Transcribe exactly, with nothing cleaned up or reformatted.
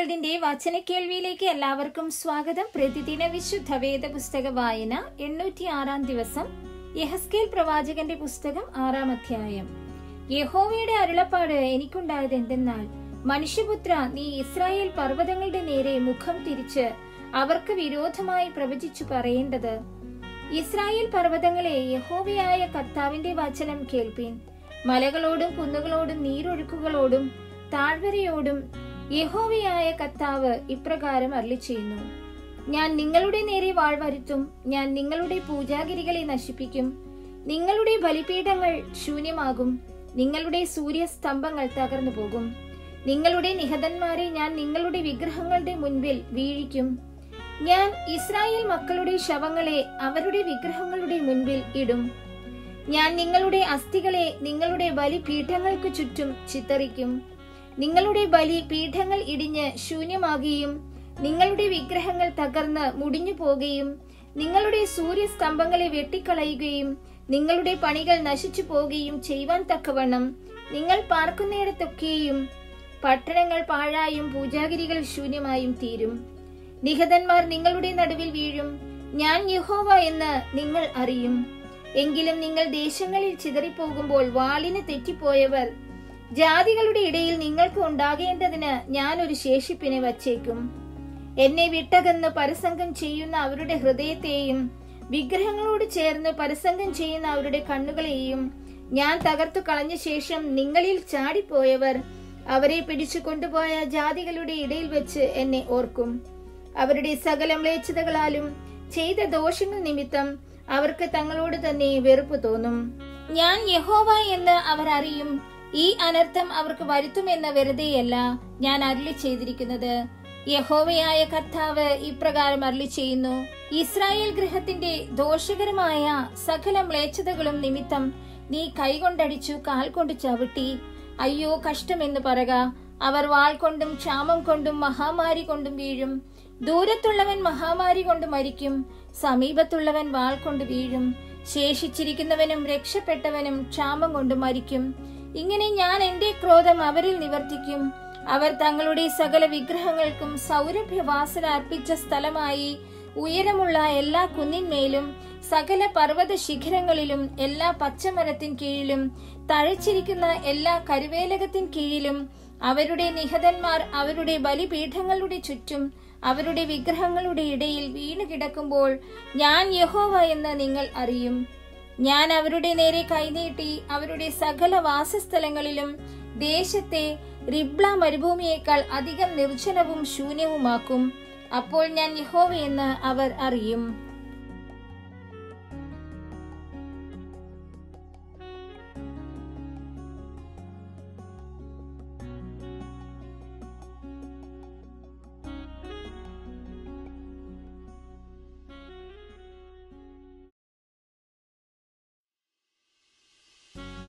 വേൾഡിന്റെ വചനക്കേൾവിയിലേക്ക് എല്ലാവർക്കും സ്വാഗതം. പ്രതിദിന വിശുദ്ധ വേദ പുസ്തക വായന എണ്ണൂറ്റി ആറാം ദിവസം. യെഹെസ്കേൽ പ്രവാചകന്റെ പുസ്തകം ആറാം അധ്യായം. യഹോവയുടെ അരുളപ്പാട് എനിക്കുണ്ടായത് എന്തെന്നാൽ, മനുഷ്യപുത്ര, നീ ഇസ്രായേൽ പർവ്വതങ്ങളുടെ നേരെ മുഖം തിരിച്ച് അവർക്ക് വിരോധമായി പ്രവചിച്ചു പറയേണ്ടത്: ഇസ്രായേൽ പർവ്വതങ്ങളെ, യഹോവയായ കർത്താവിന്റെ വചനം കേൾപ്പീൻ. മലകളോടും കുന്നുകളോടും നീരൊഴുക്കുകളോടും താഴ്വരയോടും യഹോവയായ കർത്താവ് ഇപ്രകാരം അരുളിച്ചെയ്യുന്നു: ഞാൻ നിങ്ങളുടെ നേരെ വാൾ വരുത്തും. ഞാൻ നിങ്ങളുടെ പൂജാഗിരികളെ നശിപ്പിക്കും. നിങ്ങളുടെ ബലിപീഠങ്ങൾ ശൂന്യമാകും. നിങ്ങളുടെ സൂര്യസ്തംഭങ്ങൾ തകർന്നു പോകും. നിങ്ങളുടെ നിഹതന്മാരെ ഞാൻ നിങ്ങളുടെ വിഗ്രഹങ്ങളുടെ മുൻപിൽ വീഴിക്കും. ഞാൻ ഇസ്രായേൽ മക്കളുടെ ശവങ്ങളെ അവരുടെ വിഗ്രഹങ്ങളുടെ മുൻപിൽ ഇടും. ഞാൻ നിങ്ങളുടെ അസ്ഥികളെ നിങ്ങളുടെ ബലിപീഠങ്ങൾക്ക് ചുറ്റും ചിതറിക്കും. നിങ്ങളുടെ ബലി പീഠങ്ങൾ ഇടിഞ്ഞ് ശൂന്യമാകുകയും നിങ്ങളുടെ വിഗ്രഹങ്ങൾ തകർന്ന് മുടിഞ്ഞു പോകുകയും നിങ്ങളുടെ സൂര്യസ്തംഭങ്ങളെ വെട്ടിക്കളയുകയും നിങ്ങളുടെ പണികൾ നശിച്ചു പോകുകയും ചെയ്യുവാൻ തക്കവണ്ണം നിങ്ങൾ പാർക്കുന്നിടത്തൊക്കെയും പട്ടണങ്ങൾ പാഴായും പൂജാഗിരികൾ ശൂന്യമായും തീരും. നിഹതന്മാർ നിങ്ങളുടെ നടുവിൽ വീഴും. ഞാൻ യഹോവ എന്ന് നിങ്ങൾ അറിയും. എങ്കിലും നിങ്ങൾ ദേശങ്ങളിൽ ചിതറിപ്പോകുമ്പോൾ വാളിന് തെറ്റിപ്പോയവർ ജാതികളുടെ ഇടയിൽ നിങ്ങൾക്ക് ഉണ്ടാകേണ്ടതിന് ഞാൻ ഒരു ശേഷിപ്പിനെ വച്ചേക്കും. എന്നെ വിട്ടകന്ന് പരസംഗം ചെയ്യുന്ന അവരുടെ ഹൃദയത്തെയും വിഗ്രഹങ്ങളോട് ചേർന്ന് പരസംഗം ചെയ്യുന്ന അവരുടെ കണ്ണുകളെയും ഞാൻ തകർത്തു കളഞ്ഞ ശേഷം നിങ്ങളിൽ ചാടിപ്പോയവർ അവരെ പിടിച്ചു കൊണ്ടുപോയ ജാതികളുടെ ഇടയിൽ വെച്ച് എന്നെ ഓർക്കും. അവരുടെ സകല മ്ലേച്ഛതകളാലും ചെയ്ത ദോഷങ്ങൾ നിമിത്തം അവർക്ക് തങ്ങളോട് തന്നെ വെറുപ്പ് തോന്നും. ഞാൻ യഹോവ എന്ന് അവർ അറിയും. ഈ അനർത്ഥം അവർക്ക് വരുത്തുമെന്ന് വെറുതെയല്ല ഞാൻ അരുളി ചെയ്തിരിക്കുന്നത്. യഹോവയായ കർത്താവ് ഇപ്രകാരം അരുളി ചെയ്യുന്നു: ഇസ്രായേൽ ഗൃഹത്തിന്റെ ദോഷകരമായ സകല മ്ലേച്ഛതകളും നിമിത്തം നീ കൈകൊണ്ടടിച്ചു, കാൽ കൊണ്ട് ചവിട്ടി അയ്യോ കഷ്ടമെന്ന് പറക. അവർ വാൾ കൊണ്ടും ക്ഷാമം കൊണ്ടും മഹാമാരി കൊണ്ടും വീഴും. ദൂരത്തുള്ളവൻ മഹാമാരി കൊണ്ട് മരിക്കും, സമീപത്തുള്ളവൻ വാൾ കൊണ്ട് വീഴും. ശേഷിച്ചിരിക്കുന്നവനും രക്ഷപ്പെട്ടവനും ക്ഷാമം കൊണ്ട് മരിക്കും. ഇങ്ങനെ ഞാൻ എന്റെ ക്രോധം അവരിൽ നിവർത്തിക്കും. അവർ തങ്ങളുടെ സകല വിഗ്രഹങ്ങൾക്കും സൗരഭ്യവാസന അർപ്പിച്ച സ്ഥലമായി ഉയരമുള്ള എല്ലാ കുന്നിന്മേലും സകല പർവ്വത ശിഖരങ്ങളിലും എല്ലാ പച്ചമരത്തിൻ കീഴിലും തഴച്ചിരിക്കുന്ന എല്ലാ കരുവേലകത്തിൻ കീഴിലും അവരുടെ നിഹതന്മാർ അവരുടെ ബലിപീഠങ്ങളുടെ ചുറ്റും അവരുടെ വിഗ്രഹങ്ങളുടെ ഇടയിൽ വീണു കിടക്കുമ്പോൾ ഞാൻ യഹോവ എന്ന് നിങ്ങൾ അറിയും. ഞാൻ അവരുടെ നേരെ കൈനീട്ടി അവരുടെ സകല വാസസ്ഥലങ്ങളിലും ദേശത്തെ റിബ്ല മരുഭൂമിയേക്കാൾ അധികം നിർജ്ജനവും ശൂന്യവുമാക്കും. അപ്പോൾ ഞാൻ യഹോവ എന്ന് അവർ അറിയും.